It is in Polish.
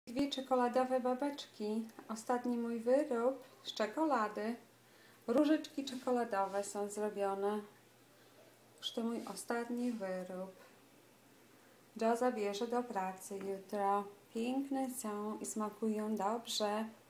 Dwie czekoladowe babeczki. Ostatni mój wyrób z czekolady. Różyczki czekoladowe są zrobione. Już to mój ostatni wyrób. Joe zabierze do pracy jutro. Piękne są i smakują dobrze.